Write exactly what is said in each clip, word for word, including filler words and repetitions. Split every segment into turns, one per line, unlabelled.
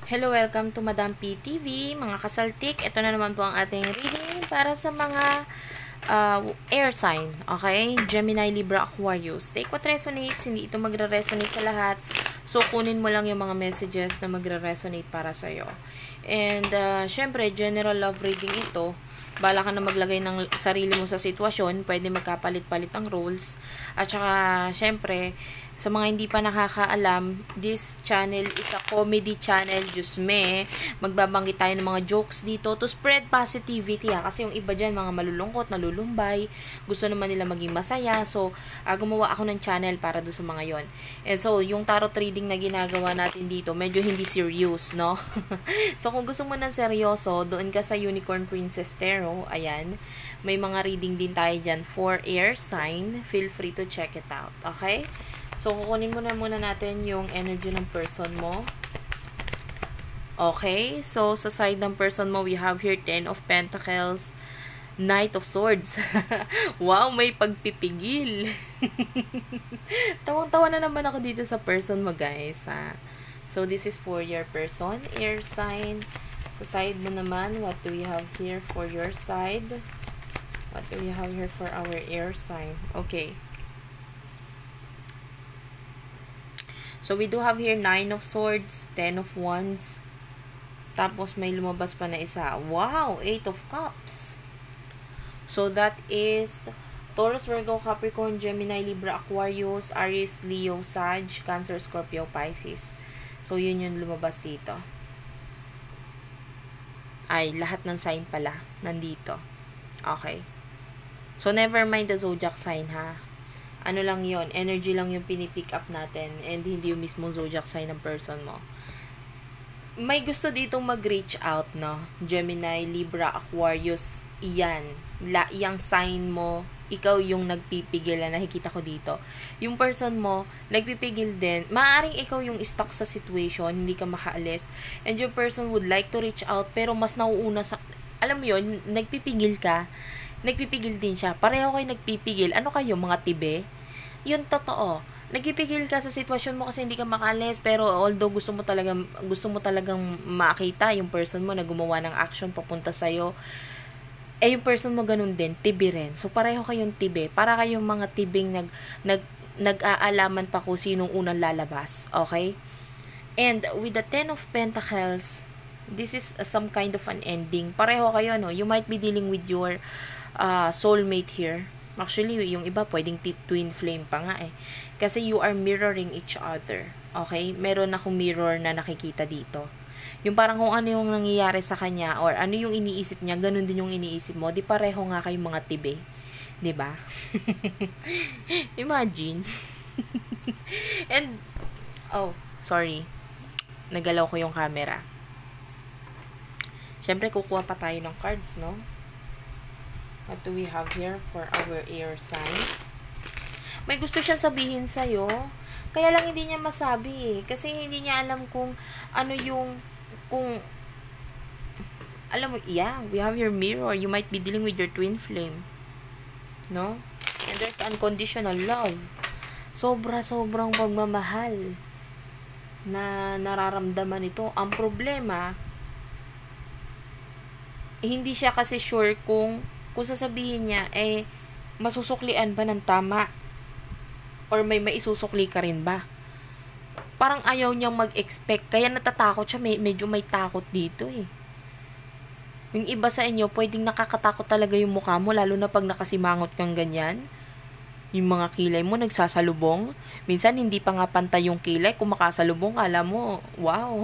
Hello, welcome to Madam P T V, mga kasaltik. Ito na naman po ang ating reading para sa mga uh, air sign, okay? Gemini, Libra, Aquarius. Take what resonates, hindi ito magre-resonate sa lahat. So, kunin mo lang yung mga messages na magre-resonate para sa'yo. And, uh, syempre, general love reading ito. Bala ka na maglagay ng sarili mo sa sitwasyon, pwede magkapalit-palit ang roles. At saka, syempre, sa mga hindi pa nakakaalam, this channel is a comedy channel. Diyos me, magbabanggit tayo ng mga jokes dito to spread positivity ha. Kasi yung iba dyan, mga malulungkot, nalulumbay, gusto naman nila maging masaya. So, uh, gumawa ako ng channel para doon sa mga yon. And so, yung tarot reading na ginagawa natin dito, medyo hindi serious, no? So, kung gusto mo ng seryoso, doon ka sa Unicorn Princess Tarot. Ayan. May mga reading din tayo dyan for air sign. Feel free to check it out. Okay? So, kukunin muna muna natin yung energy ng person mo. Okay? So, sa side ng person mo, we have here ten of Pentacles, Knight of Swords. Wow, may pagpipigil. Tawang-tawa na naman ako dito sa person mo, guys. Ha? So, this is for your person, air sign. Sa side mo naman, what do we have here for your side? What do we have here for our air sign? Okay. So, we do have here nine of Swords, ten of Wands. Tapos, may lumabas pa na isa. Wow! eight of Cups. So, that is Taurus, Virgo, Capricorn, Gemini, Libra, Aquarius, Aries, Leo, Sag, Cancer, Scorpio, Pisces. So, yun yung lumabas dito. Ay, lahat ng sign pala nandito. Okay. So, never mind the zodiac sign, ha? Ano lang yon, energy lang yung pinipick up natin and hindi yung mismong zodiac sign ng person mo. May gusto ditong mag-reach out, no? Gemini, Libra, Aquarius, iyan. La, iyang sign mo, ikaw yung nagpipigil na nakikita ko dito. Yung person mo, nagpipigil din. Maaaring ikaw yung stuck sa situation, hindi ka makaalis. And yung person would like to reach out, pero mas nauuna sa... Alam mo yun, nagpipigil ka, nagpipigil din siya. Pareho kayo nagpipigil. Ano kayo, mga tibe? Yun totoo. Nagpipigil ka sa sitwasyon mo kasi hindi ka makalis, pero although gusto mo talagang gusto mo talagang makita yung person mo na gumawa ng action papunta sa iyo, eh yung person mo ganun din, tibi rin. So pareho kayong tibe. Para kayong mga tibing nag nag nag-aalaman pa kung sinong unang lalabas. Okay? And with the ten of Pentacles, this is uh, some kind of an ending. Pareho kayo, no? You might be dealing with your uh, soulmate here. Actually, yung iba pwedeng twin flame pa nga eh. Kasi you are mirroring each other. Okay? Meron akong mirror na nakikita dito. Yung parang kung ano yung nangyayari sa kanya or ano yung iniisip niya, ganun din yung iniisip mo. Di pareho nga kayong mga tibe. Diba? Imagine. And, oh, sorry. Nagalaw ko yung camera. Siyempre, kukuha pa tayo ng cards, no? What do we have here for our air sign? May gusto siya sabihin sa'yo. Kaya lang hindi niya masabi eh. Kasi hindi niya alam kung ano yung, kung, alam mo, yeah, we have your mirror. You might be dealing with your twin flame. No? And there's unconditional love. Sobra-sobrang pagmamahal na nararamdaman ito. Ang problema, hindi siya kasi sure kung kung sasabihin niya, eh, masusuklian ba ng tama? Or may maisusukli ka rin ba? Parang ayaw niyang mag-expect. Kaya natatakot siya. May, medyo may takot dito eh. Yung iba sa inyo, pwedeng nakakatakot talaga yung mukha mo, lalo na pag nakasimangot kang ganyan. Yung mga kilay mo, nagsasalubong. Minsan, hindi pa nga pantay yung kilay. Kung makasalubong, kala mo, wow.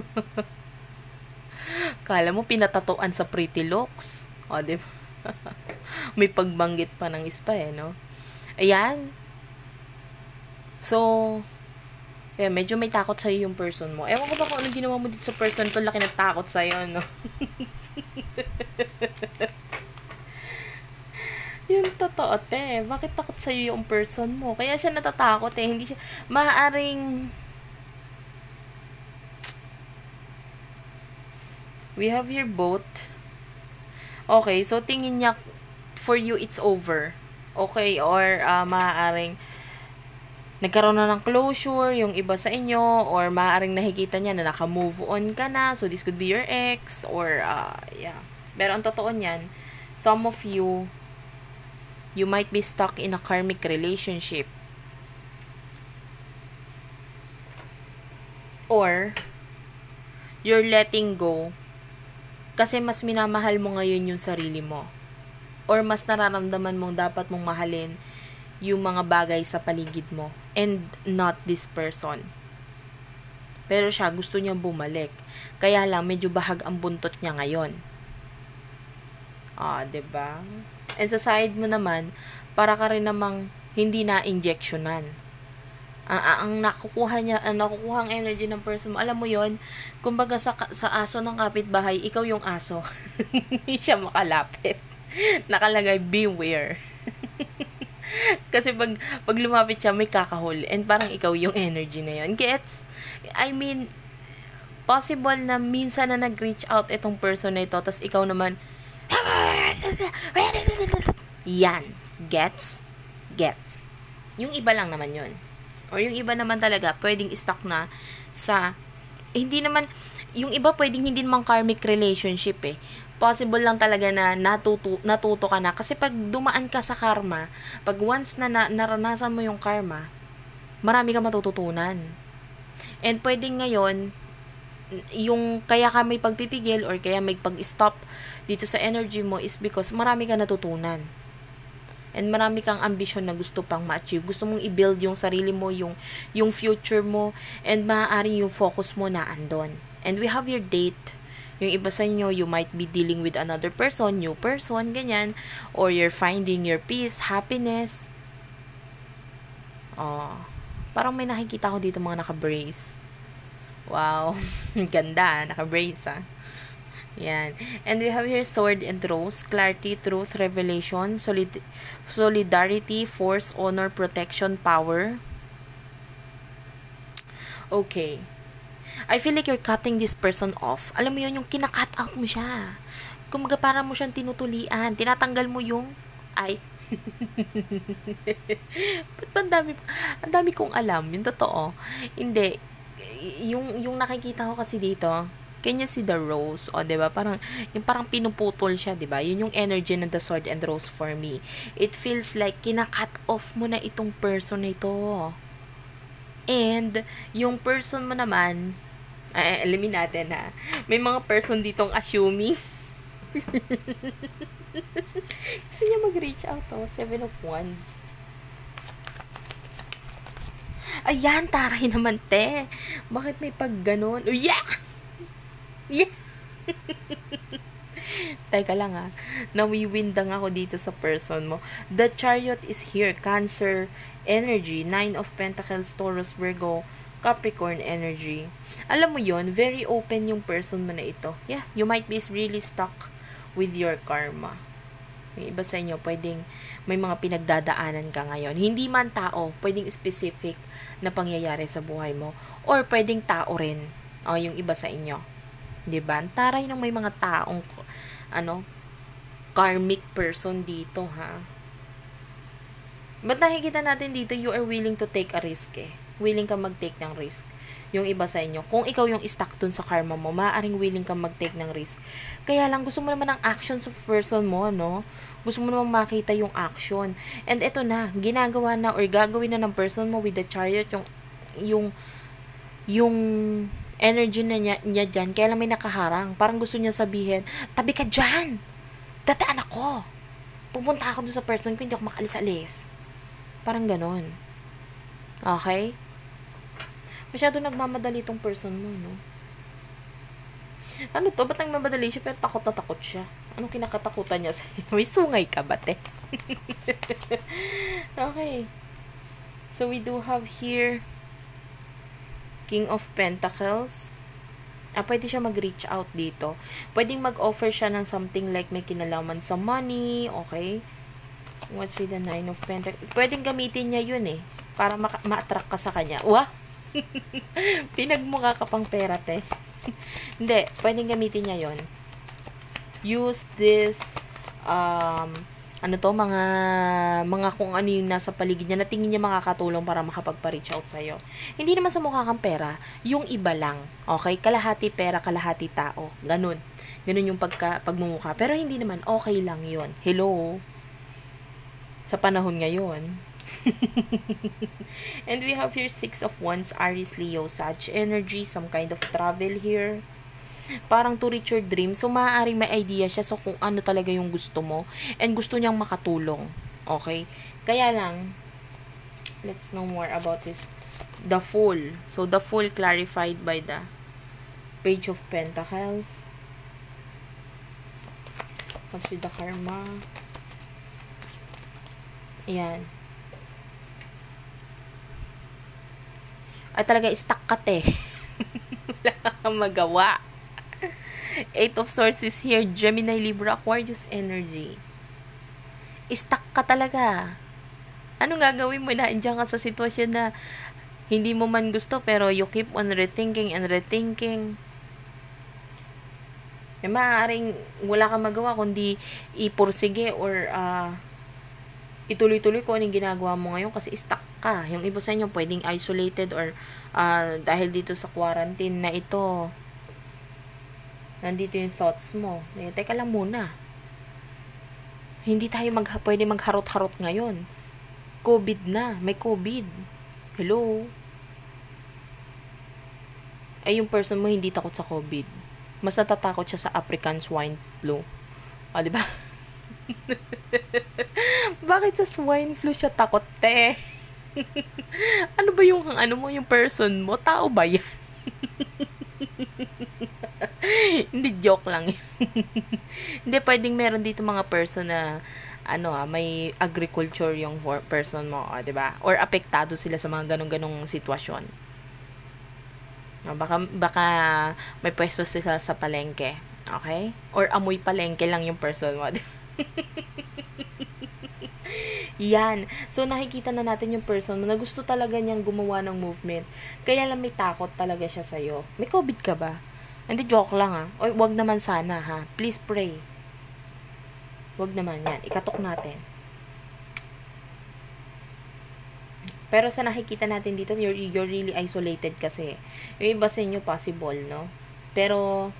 Kala mo, pinatatuan sa pretty looks. O, diba? May pagbanggit pa ng ispa eh, no? Ayan. So, eh, medyo may takot sa'yo yung person mo. Ewan ko ba kung anong ginawa mo dito sa person to, laki ng takot sa'yo, no? Yung totoo, te. Bakit takot sa'yo yung person mo? Kaya siya natatakot eh. Hindi siya, maaaring, we have your boat. Okay, so tingin niya, for you, it's over. Okay, or uh, maaaring, nagkaroon na ng closure yung iba sa inyo, or maaaring nakikita niya na naka-move on ka na, so this could be your ex, or uh, yeah. Pero ang totoo niyan, some of you, you might be stuck in a karmic relationship. Or, you're letting go kasi mas minamahal mo ngayon yung sarili mo. Or mas nararamdaman mong dapat mong mahalin yung mga bagay sa paligid mo and not this person. Pero siya, gusto niya bumalik. Kaya lang, medyo bahag ang buntot niya ngayon. Ah, diba? And sa side mo naman, para ka rin namang hindi na-injectionan. Ang, ang nakukuha niya, ang nakukuha ang energy ng person mo, alam mo yon, kumbaga sa, sa aso ng kapitbahay, ikaw yung aso. Hindi siya makalapit. Nakalagay, beware. Kasi pag, pag lumapit siya, may kakahol. And parang ikaw yung energy na yun. Gets? I mean, possible na minsan na nag-reach out itong person na ito, tas ikaw naman, yan. Gets? Gets. Yung iba lang naman yun. Or yung iba naman talaga, pwedeng stuck na sa, eh, hindi naman, yung iba pwedeng hindi naman karmic relationship eh. Possible lang talaga na natuto, natuto ka na. Kasi pag dumaan ka sa karma, pag once na, na naranasan mo yung karma, marami ka matututunan. And pwedeng ngayon, yung kaya ka may pagpipigil or kaya may pag-stop dito sa energy mo is because marami ka natutunan. And marami kang ambisyon na gusto pang ma-achieve. Gusto mong i-build yung sarili mo, yung, yung future mo, and maaaring yung focus mo na andon. And we have your date. Yung iba sa inyo, you might be dealing with another person, new person, ganyan. Or you're finding your peace, happiness. Oh, parang may nakikita ko dito mga naka-brace. Wow, ganda, naka-brace ah. Yan. And we have here sword and rose, clarity, truth, revelation, solid solidarity, force, honor, protection, power. Okay. I feel like you're cutting this person off. Alam mo yun, yung kina-cut out mo siya. Kumaga parang mo siyang tinutulian. Tinatanggal mo yung, ay, ba't ba ang dami, ang dami kong alam, yung totoo. Hindi, yung, yung nakikita ko kasi dito, can you see the rose? O, diba? Parang, yung parang pinuputol siya, diba? Yun yung energy ng the sword and rose for me. It feels like kina-cut off mo na itong person na ito. And, yung person mo naman, ay, alamin natin ha. May mga person ditong assuming. Gusto niya mag-reach out oh. Seven of Wands. Ayan, taray naman te. Bakit may pag ganon? Oh, yeah! Yeah! Teka lang ha. Nawiwindang ako dito sa person mo. The Chariot is here. Cancer energy. Nine of Pentacles, Taurus, Virgo, Capricorn energy. Alam mo yon, very open yung person mo na ito. Yeah, you might be really stuck with your karma. Yung iba sa inyo, pwedeng may mga pinagdadaanan ka ngayon. Hindi man tao, pwedeng specific na pangyayari sa buhay mo. Or pwedeng tao rin. O, yung iba sa inyo. Diba? Taray ng may mga taong, ano, karmic person dito, ha? Ba't nakikita natin dito, you are willing to take a risk, eh. Willing ka mag-take ng risk. Yung iba sa inyo, kung ikaw yung stuck dun sa karma mo, maaaring willing ka mag-take ng risk. Kaya lang, gusto mo naman ng action sa person mo, no? Gusto mo naman makita yung action. And eto na, ginagawa na or gagawin na ng person mo with the Chariot, yung, yung, yung energy na niya, niya dyan, kaya lang may nakaharang. Parang gusto niya sabihin, tabi ka dyan! Dadaan ako! Pupunta ako dun sa person ko, hindi ako makalis-alis. Parang ganon. Okay? Masyado nagmamadali tong person mo, no? Ano to? Ba't nagmamadali siya pero takot na takot siya? Anong kinakatakutan niya sa'yo? May sungay ka ba, te? Okay. So, we do have here King of Pentacles. Ah, pwede siya mag-reach out dito. Pwedeng mag-offer siya ng something like may kinalaman sa money. Okay? What's with the Nine of Pentacles? Pwedeng gamitin niya yun eh. Para ma- ma-attract ka sa kanya. Wah! Pinagmukha ka pang pera, te. Hindi. Pwedeng gamitin niya yun. Use this um, ano to, mga, mga kung ano yung nasa paligid niya, na tingin niya makakatulong para makapagpa-reach out sa'yo. Hindi naman sa mukha kang pera, yung iba lang, okay? Kalahati pera, kalahati tao. Ganun. Ganun yung pagka, pagmumukha. Pero hindi naman, okay lang yun. Hello? Sa panahon ngayon. And we have here Six of Wands, Aries, Leo, Sag energy, some kind of travel here. Parang to reach your dream. So, maaaring may idea siya so kung ano talaga yung gusto mo. And gusto niyang makatulong. Okay? Kaya lang, let's know more about this. The Fool. So, the Fool clarified by the Page of Pentacles. What's with the Karma? Ayan. Ay, talaga, stuck ka te. Wala kang magawa. Eight of Swords is here. Gemini, Libra, Aquarius energy. Stuck ka talaga. Anong gagawin mo na? Andiyan ka sa sitwasyon na hindi mo man gusto pero you keep on rethinking and rethinking. Eh, maaaring wala kang magawa kundi ipursige or uh, ituloy-tuloy ko anong ginagawa mo ngayon kasi stuck ka. Yung iba sa inyo pwedeng isolated or uh, dahil dito sa quarantine na ito, nandito yung thoughts mo. Eh, teka lang muna. Hindi tayo mag, pwede magharot-harot ngayon. COVID na. May COVID. Hello? Eh, yung person mo hindi takot sa COVID. Mas natatakot siya sa African swine flu. O, diba? Bakit sa swine flu siya takot, te? Ano ba yung, ano mo, yung person mo? Tao ba yan? Hindi, joke lang. Hindi, pwedeng meron dito mga person na ano ah, may agriculture yung person mo, ah, 'di ba? Or apektado sila sa mga ganong-ganong sitwasyon. Ah, baka baka may pwesto sila sa palengke, okay? Or amoy palengke lang yung person mo. Yan. So, nakikita na natin yung person mo na gusto talaga niyang gumawa ng movement. Kaya lang may takot talaga siya sa'yo. May COVID ka ba? Hindi, joke lang ha. O, wag naman sana ha. Please pray. Wag naman yan. Ikatok natin. Pero sa nakikita natin dito, you're, you're really isolated kasi. Yung iba sa inyo possible, no? Pero,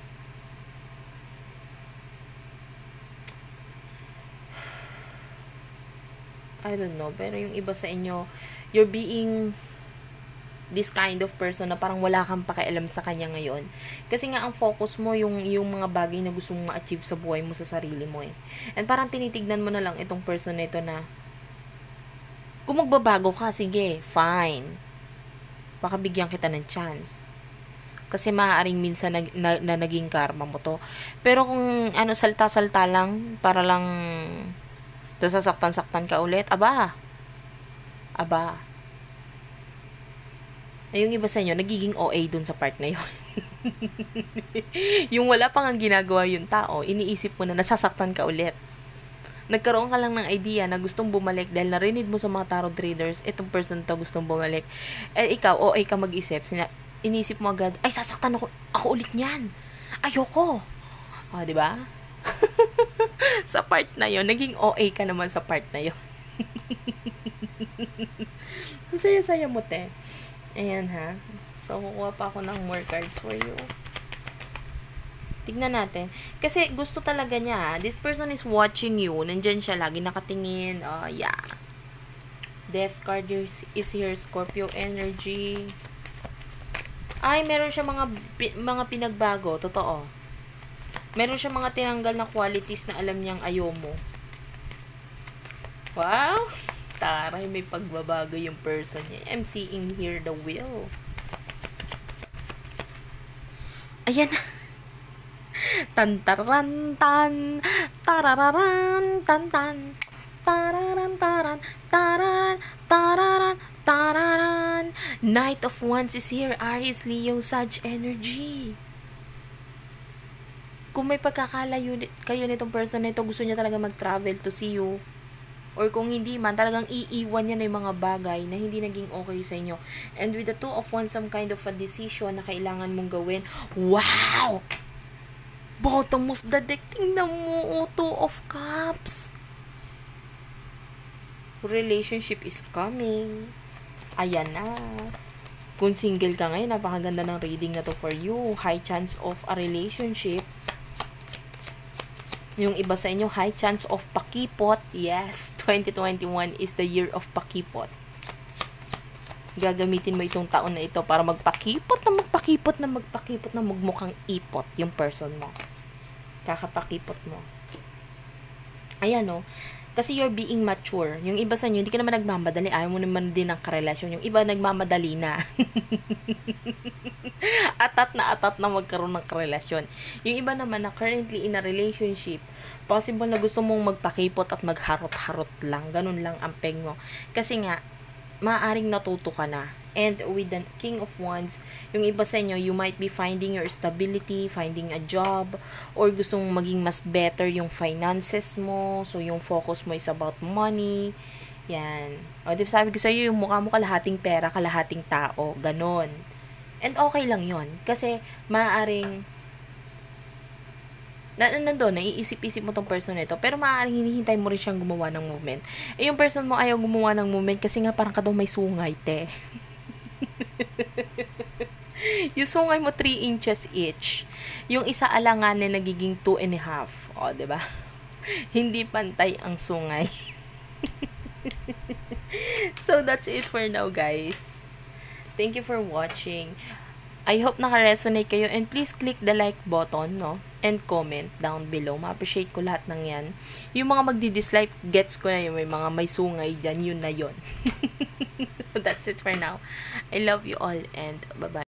I don't know, pero yung iba sa inyo, you're being this kind of person na parang wala kang pakialam sa kanya ngayon. Kasi nga, ang focus mo, yung, yung mga bagay na gusto mong ma-achieve sa buhay mo, sa sarili mo eh. And parang tinitignan mo na lang itong person na ito na, kung magbabago ka, sige, fine. Baka bigyan kita ng chance. Kasi maaaring minsan na, na, na naging karma mo to. Pero kung ano, salta-salta lang, para lang tapos sasaktan-saktan ka ulit, aba. Aba. Ay, yung iba sa inyo, nagiging O A dun sa part na yun. Yung wala pang ang ginagawa yung tao, iniisip mo na nasasaktan ka ulit. Nagkaroon ka lang ng idea na gustong bumalik dahil narinig mo sa mga tarot traders, itong person to gustong bumalik. Eh, ikaw, O A ka mag-isip, sina- iniisip mo agad, ay, sasaktan ako, ako ulit niyan. Ayoko. O, ah, diba? Sa part na yon, naging O A ka naman sa part na yon. Saya-saya mo, te. Ayan, ha. So, kukuha pa ako ng more cards for you. Tignan natin. Kasi gusto talaga niya, ha. This person is watching you. Nandyan siya, lagi nakatingin. Oh, yeah. Death card is here, Scorpio energy. Ay, meron siya mga, mga pinagbago. Totoo. Meron siya mga tinanggal na qualities na alam niyang ayaw mo. Wow! Taray, may pagbabago yung person niya. I'm seeing here the will. Ayan. Tan-taran, tan. Tarararan, tan-tan. Tararan, taran. Tararan, tararan, tararan. Knight of Wands is here. Aries, Leo, Sag energy. Kung may pagkakalayo kayo nitong person na ito, gusto niya talaga mag-travel to see you. Or kung hindi man, talagang iiwan niya na yung mga bagay na hindi naging okay sa inyo. And with the Two of Wands, some kind of a decision na kailangan mong gawin. Wow! Bottom of the deck. Tingnan mo, Two of Cups. Relationship is coming. Ayan na. Kung single ka ngayon, napakaganda ng reading na to for you. High chance of a relationship. Yung iba sa inyo, high chance of pakipot. Yes, twenty twenty-one is the year of pakipot. Gagamitin mo itong taon na ito para magpakipot na magpakipot na magpakipot na magmukhang ipot yung person mo. Kakapakipot mo. Ayan o. Kasi you're being mature. Yung iba sa inyo, hindi ka naman nagmamadali. Ayaw mo naman din ng karelasyon. Yung iba nagmamadali na. Atat na atat na magkaroon ng karelasyon. Yung iba naman na currently in a relationship, possible na gusto mong magpakipot at magharot-harot lang. Ganun lang ang peg mo. Kasi nga, maaaring natuto ka na. And with the King of Wands, yung iba sa inyo, you might be finding your stability, finding a job, or gustong maging mas better yung finances mo. So, yung focus mo is about money. Yan. O, di sabi ko sa'yo, yung mukha mo kalahating pera, kalahating tao. Ganon. And okay lang yon. Kasi, maaaring, na, nandun, naiisip-isip mo tong person na ito, pero maaaring hinihintay mo rin siyang gumawa ng movement. Eh, yung person mo ayaw gumawa ng movement kasi nga parang ka daw may sungay, te. Yung sungay mo three inches each. Yung isa alanganin nagiging two and a half. O, diba? Hindi pantay ang sungay. So, that's it for now, guys. Thank you for watching. I hope naka-resonate kayo. And please click the like button, no? And comment down below. Ma-appreciate ko lahat ng yan. Yung mga magdi-dislike, gets ko na yung may mga may sungay dyan. Yun na yun. That's it for now. I love you all and bye-bye.